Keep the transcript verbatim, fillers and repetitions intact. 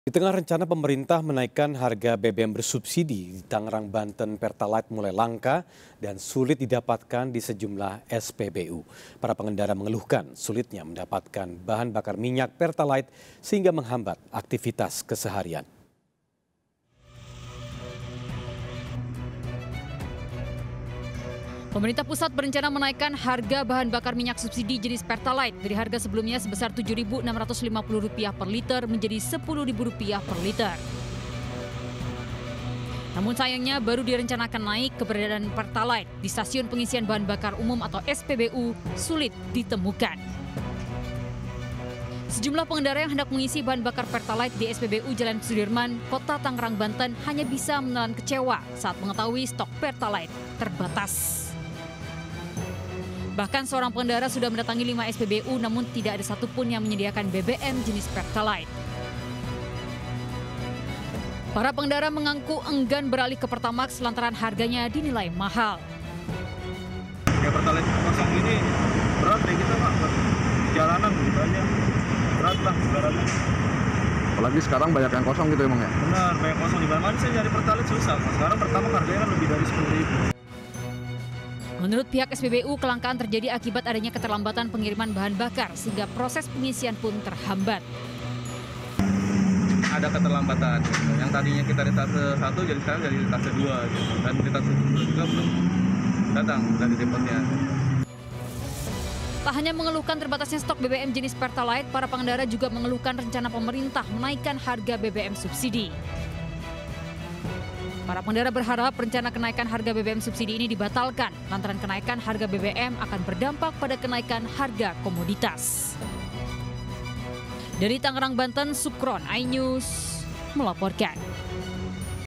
Di tengah rencana pemerintah menaikkan harga B B M bersubsidi di Tangerang, Banten, Pertalite mulai langka dan sulit didapatkan di sejumlah S P B U. Para pengendara mengeluhkan sulitnya mendapatkan bahan bakar minyak Pertalite sehingga menghambat aktivitas keseharian. Pemerintah pusat berencana menaikkan harga bahan bakar minyak subsidi jenis Pertalite dari harga sebelumnya sebesar tujuh ribu enam ratus lima puluh rupiah per liter menjadi sepuluh ribu rupiah per liter. Namun sayangnya baru direncanakan naik, keberadaan Pertalite di stasiun pengisian bahan bakar umum atau S P B U sulit ditemukan. Sejumlah pengendara yang hendak mengisi bahan bakar Pertalite di S P B U Jalan Sudirman, Kota Tangerang, Banten hanya bisa menelan kecewa saat mengetahui stok Pertalite terbatas. Bahkan seorang pengendara sudah mendatangi lima S P B U namun tidak ada satupun yang menyediakan B B M jenis Pertalite. Para pengendara mengaku enggan beralih ke Pertamax lantaran harganya dinilai mahal. Ya Pertalite kosong ini berat deh kita Pak, jalanan gitu aja. Berat lah sebenarnya. Apalagi sekarang banyak yang kosong gitu emang ya? Benar, banyak kosong. Di mana-mana saya nyari Pertalite susah. Sekarang pertama harganya kan lebih dari sepuluh ribu. Menurut pihak S P B U, kelangkaan terjadi akibat adanya keterlambatan pengiriman bahan bakar sehingga proses pengisian pun terhambat. Ada keterlambatan. Yang tadinya kita di tase satu jadi sekarang jadi di tase dua. Gitu. Dan di tase dua juga belum datang dari depotnya. Tak hanya mengeluhkan terbatasnya stok B B M jenis Pertalite, para pengendara juga mengeluhkan rencana pemerintah menaikkan harga B B M subsidi. Para pengendara berharap rencana kenaikan harga B B M subsidi ini dibatalkan, lantaran kenaikan harga B B M akan berdampak pada kenaikan harga komoditas. Dari Tangerang, Banten, Sukron, iNews melaporkan.